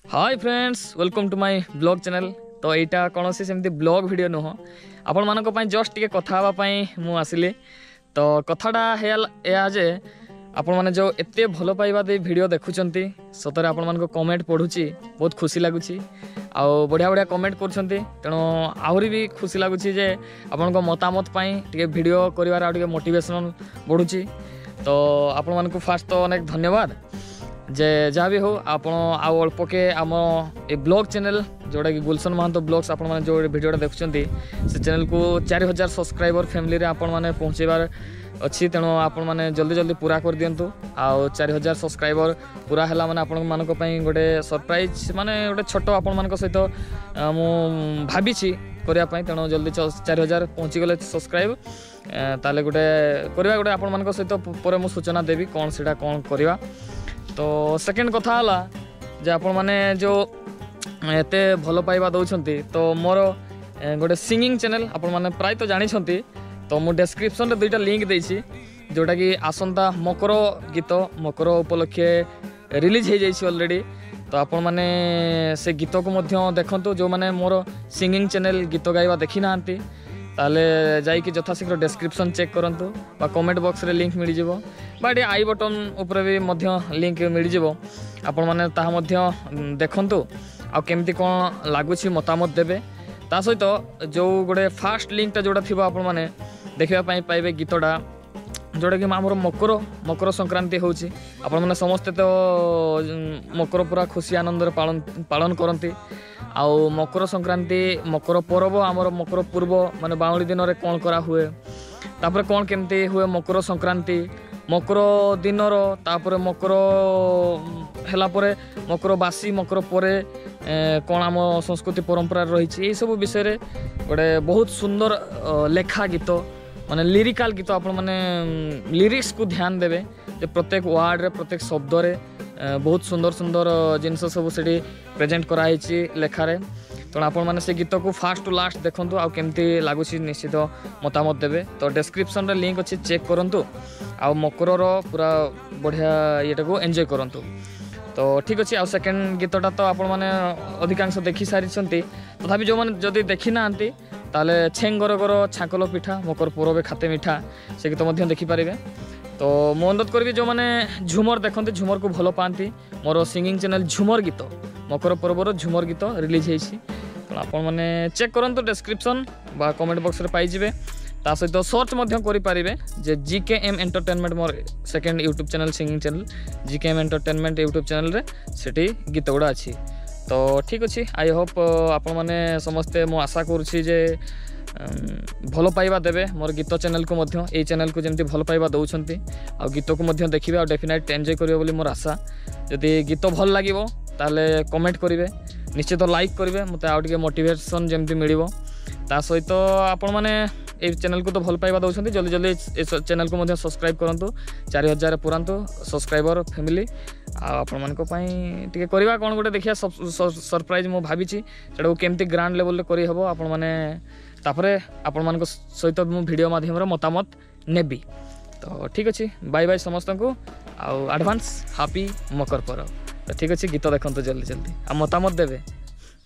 Hi friends welcome to my blog channel. तो यहाँ कौन सेमती ब्लॉग वीडियो नुह आपण मानी जस्ट टे कथावाई मु आसिली। तो कथाटा है जे आपण मैंने जो एत भल पाइबा दे वीडियो देखुंट सतरे आपण मान कमेंट पढ़ुची बहुत खुशी लगुच आउ बढ़िया बढ़िया कमेंट कर तेणु आहरी भी खुशी लगुच आपण मतामत टे वीडियो कर मोटिवेशन बढ़ुची। तो आपण मान फास्ट तो अनेक धन्यवाद जे जहाँ भी हो आपण आउ अल्प के आम ए ब्लॉग चैनल जोटा कि गुलशन महांतो ब्लॉग्स आपण मैंने जो वीडियोटा देखुं से चैनल को 4000 सब्सक्राइबर फैमिली रे आपण मैंने पहुँचेबार अच्छी। तेणु आपण मैंने जल्दी जल्दी पूरा कर दिंतु। आउ 4000 सब्सक्राइबर पूरा है मैंने आपण मानक गोटे सरप्राइज माने गोटे छोट आपण मान सहित मु भावी करने। तेणु जल्दी 4000 पहुँची गले सब्सक्राइब ताले गोटे करवा गोटे आपण मान सहित पर मु सूचना देवी कौन से कौन करवा। तो सेकेंड कथा है जे आपण मैंने जो एत भल पाइबा दौरान तो मोर गोटे सिंगिंग चैनल आपण मैंने प्राय तो जानी। तो मु डिस्क्रिप्शन रे दुईटा लिंक देछि जोटा कि आसंता मकर गीत मकर उपलक्षे रिलीज हो जाइए ऑलरेडी। तो आपण मैंने से गीत को मध्य देखंतु जो मैंने मोर सिंगिंग चैनल गीत गाइबा देखी ना ताले जाइए यथाशीघ्र डिस्क्रिप्शन चेक करंतु बा कमेंट बॉक्स रे लिंक मिल जिवो बा ये आई बटन ऊपर भी मध्य लिंक मिल जिवो। आपण माने ताहा मध्य देखंतु आ केमती कोन लागुछि मतामत देबे। ता सहित जो गोटे फास्ट लिंकटा जोड़ा थिबो आपण माने देखिबा पई पाइबे गीतटा जोटा कि आमर मकर संक्रांति होछि। आपण माने समस्ते तो मकर पूरा खुशी आनंद पालन करती। आउ मकर संक्रांति मकर पर्व आमर मकर पूर्व माने बाउली दिन रे कौन करा हुए तापर कौन केमती हुए मकर संक्रांति मकर दिनर तापर मकर हैला परे मकर बासी मकर परे कौन आम संस्कृति परंपरा रही ये सब विषय रे गोटे बहुत सुंदर लेखा गीत माने लिरिकल गीत आपण माने लिरिक्स को ध्यान देवे जे प्रत्येक वार्ड रे प्रत्येक शब्द रे बहुत सुंदर सुंदर जिनस सब से प्रेजेंट कराई लेखारे। तो आपण मैंने से गीत को फास्ट टू लास्ट देखंतु आ केमती लागुछि निश्चित मतामत देवे। तो डिस्क्रिप्शन रे लिंक अच्छी चेक करंतु आ मकर पूरा बढ़िया ये को एंजॉय करंतु। तो ठीक अच्छे। आ सेकेंड गीतटा तो आपण मैंने अधिकांश देखी सारी तथापि जो मैंने जदि देखी ना ताले छेंगर गर छाकल पिठा मकर पूरबे खाते मिठा से गीत मध्य देखिपारे। तो मु अनुरोध करी जो मैंने झूमर देखते झूमर को भल पाती मोर सिंगिंग चैनल झूमर गीत मकर पर्वर झूमर गीत रिलीज होती। तो आपण मैंने चेक करंतु डिस्क्रिप्शन बा कमेंट बॉक्स रे पाइजिबे। ता सहित सर्च करें जे GKM एंटरटेनमेंट मोर second YouTube channel singing channel GKM entertainment YouTube channel रे सेठी गीत गुड़ा अच्छी। तो ठीक अच्छे। आई होप आपण मैंने समस्ते मु आशा करुँची जे भल पाइबा देवे मोर गीत चैनल को मध्य ए चैनल को जमती भल पाइबा दौरान आ गीत को मध्य देखिए और डेफिनेट एंजॉय करिवे बोली मोर आशा। जदि गीत भल लगिवो ताले कमेंट करिवे निश्चित लाइक करिवे मते आउ टिके मोटिवेशन जमती मिलिवो। ता सहित आपण माने ए चैनल को तो भल पाइबा दौरान जल्दी जल्दी ए चैनल को मध्य सब्सक्राइब करंतु 4000 पुरांतु सब्सक्राइबर फैमिली आपण मानको पई टिके करबा कोन गोटे देखिया सरप्राइज मु भाबिची सेडा केमती ग्रांड लेवल रे करि हबो आपण माने तापरे आपण मानको सहित मु वीडियो माध्यम रे मतामत नेबी। तो ठीक अच्छे। बाय बाय समस्त को आउ एडवांस हैप्पी मकर पर्व। तो ठीक अच्छे गीत देखंतु जल्दी जल्दी आ मतामत देबे।